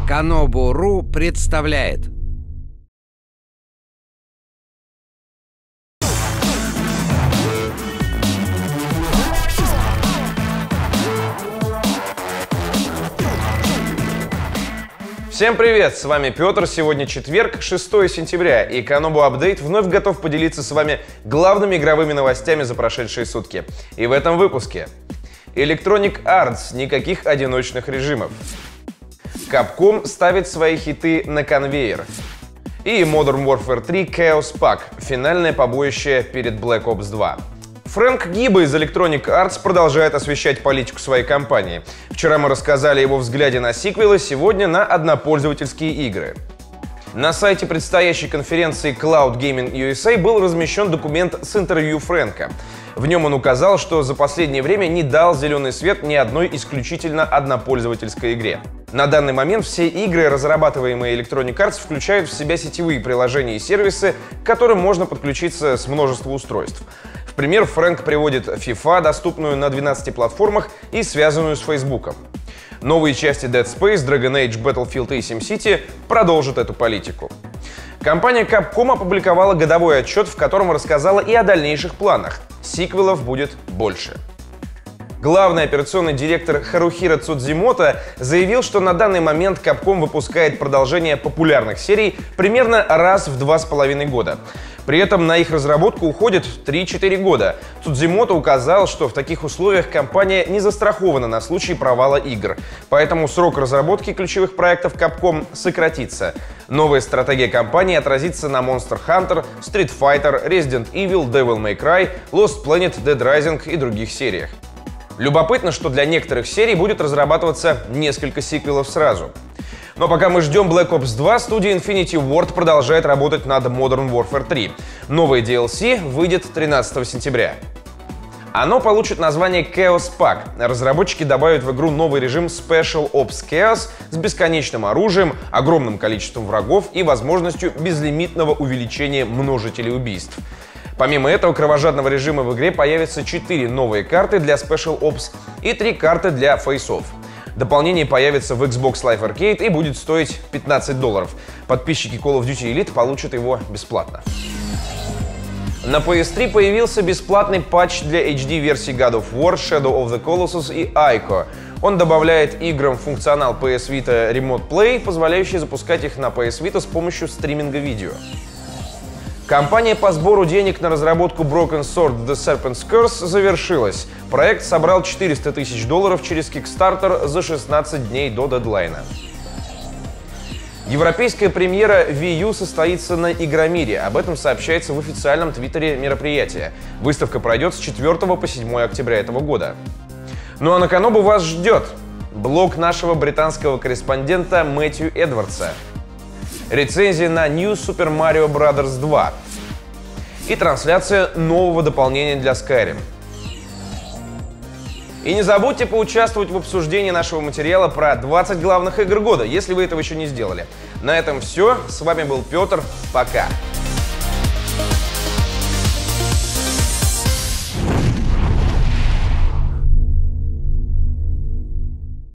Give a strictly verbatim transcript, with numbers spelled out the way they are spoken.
Канобу.ру представляет. Всем привет, с вами Петр. Сегодня четверг, шестое сентября, и Канобу Апдейт вновь готов поделиться с вами главными игровыми новостями за прошедшие сутки. И в этом выпуске: Electronic Arts — никаких одиночных режимов. Capcom ставит свои хиты на конвейер. И Modern Warfare три Chaos Pack — финальное побоище перед Black Ops два. Фрэнк Гиба из Electronic Arts продолжает освещать политику своей компании. Вчера мы рассказали о его взгляде на сиквелы, сегодня на однопользовательские игры. На сайте предстоящей конференции Cloud Gaming ю эс эй был размещен документ с интервью Фрэнка. В нем он указал, что за последнее время не дал зеленый свет ни одной исключительно однопользовательской игре. На данный момент все игры, разрабатываемые Electronic Arts, включают в себя сетевые приложения и сервисы, к которым можно подключиться с множества устройств. В пример Фрэнк приводит FIFA, доступную на двенадцати платформах и связанную с Фейсбуком. Новые части Dead Space, Dragon Age, Battlefield и SimCity продолжат эту политику. Компания Capcom опубликовала годовой отчет, в котором рассказала и о дальнейших планах. Сиквелов будет больше. Главный операционный директор Харухиро Цудзимото заявил, что на данный момент Capcom выпускает продолжение популярных серий примерно раз в два с половиной года. При этом на их разработку уходит три-четыре года. Цудзимото указал, что в таких условиях компания не застрахована на случай провала игр, поэтому срок разработки ключевых проектов Capcom сократится. Новая стратегия компании отразится на Monster Hunter, Street Fighter, Resident Evil, Devil May Cry, Lost Planet, Dead Rising и других сериях. Любопытно, что для некоторых серий будет разрабатываться несколько сиквелов сразу. Но пока мы ждем Black Ops два, студия Infinity Ward продолжает работать над Modern Warfare три. Новый ди эл си выйдет тринадцатого сентября. Оно получит название Chaos Pack. Разработчики добавят в игру новый режим Special Ops Chaos с бесконечным оружием, огромным количеством врагов и возможностью безлимитного увеличения множителей убийств. Помимо этого, кровожадного режима в игре появятся четыре новые карты для Special Ops и три карты для фейсов. Дополнение появится в Xbox Live Arcade и будет стоить пятнадцать долларов. Подписчики Call of Duty Elite получат его бесплатно. На пи эс три появился бесплатный патч для эйч ди-версий God of War, Shadow of the Colossus и Ico. Он добавляет играм функционал пи эс Vita Remote Play, позволяющий запускать их на пи эс Vita с помощью стриминга видео. Кампания по сбору денег на разработку Broken Sword The Serpent's Curse завершилась. Проект собрал четыреста тысяч долларов через Kickstarter за шестнадцать дней до дедлайна. Европейская премьера Wii U состоится на Игромире. Об этом сообщается в официальном твиттере мероприятия. Выставка пройдет с четвёртого по седьмое октября этого года. Ну а на Канобу вас ждет блог нашего британского корреспондента Мэтью Эдвардса, рецензия на New Super Mario Bros. два и трансляция нового дополнения для Skyrim. И не забудьте поучаствовать в обсуждении нашего материала про двадцать главных игр года, если вы этого еще не сделали. На этом все. С вами был Петр. Пока.